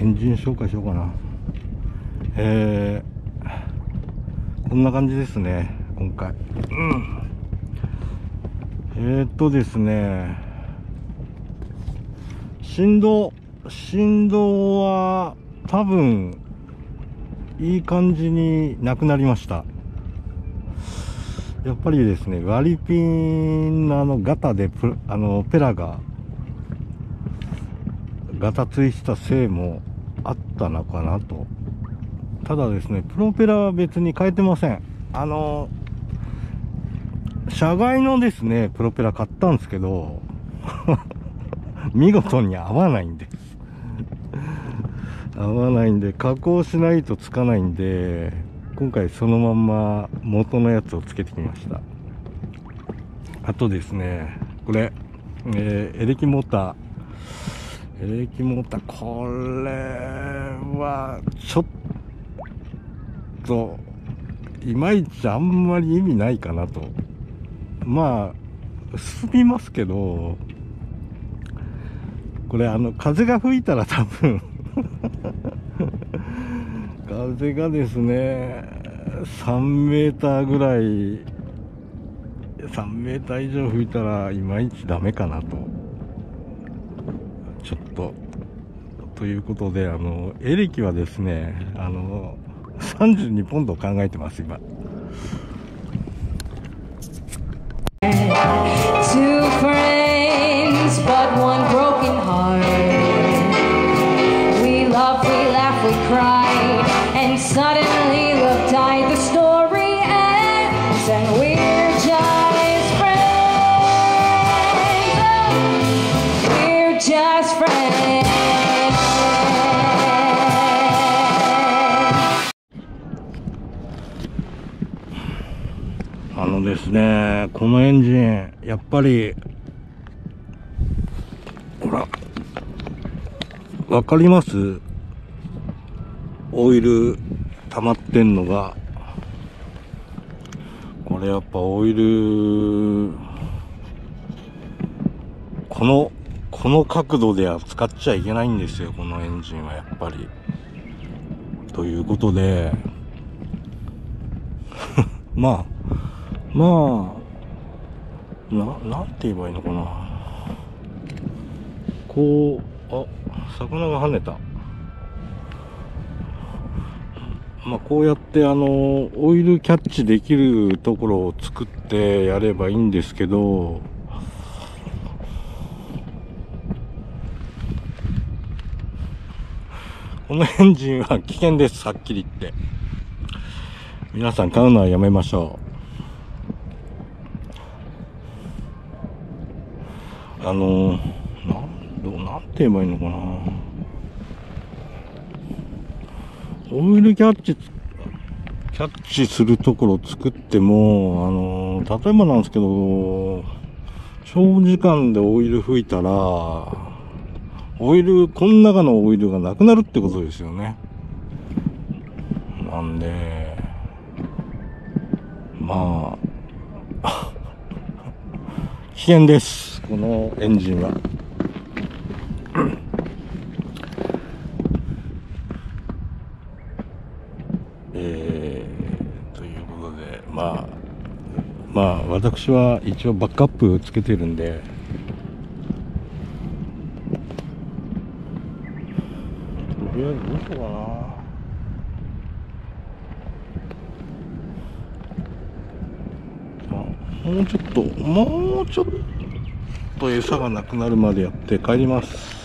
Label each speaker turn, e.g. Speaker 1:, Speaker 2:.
Speaker 1: ンジン紹介しようかな。こんな感じですね、今回。ですね、振動は多分いい感じになくなりました。やっぱりですね、割りピンのガタでペラがガタついしたせいもあったのかなと。ただですね、プロペラは別に変えてません。車外のですね、プロペラ買ったんですけど見事に合わないんです。合わないんで、加工しないとつかないんで、今回そのまんま元のやつをつけてきました。あとですね、これ、エレキモーター、これはちょっといまいちあんまり意味ないかなと。まあ進みますけど、これ風が吹いたら多分風がですね3メーターぐらい、3メーター以上吹いたらいまいちダメかなと、ちょっと。ということで、エレキはですね、32ポンド考えてます、今。
Speaker 2: Two friends, but one broken heart. We loved, we laughed, we cried, and suddenly love died. The story ends, and we're just friends. We're just friends.
Speaker 1: ですね、このエンジンやっぱりほらわかります？オイル溜まってんのが。これやっぱオイルこの角度では使っちゃいけないんですよ、このエンジンはやっぱり。ということでまあなんて言えばいいのかな。こう、魚が跳ねた。こうやってオイルキャッチできるところを作ってやればいいんですけど、このエンジンは危険です、はっきり言って。皆さん買うのはやめましょう。なんて言えばいいのかな。オイルキャッチするところを作っても、例えばなんですけど、長時間でオイル吹いたら、この中のオイルがなくなるってことですよね。なんで、危険です、このエンジンは。ということで、私は一応バックアップつけてるんで、とりあえずどうしようかな。もうちょっと餌がなくなるまでやって帰ります。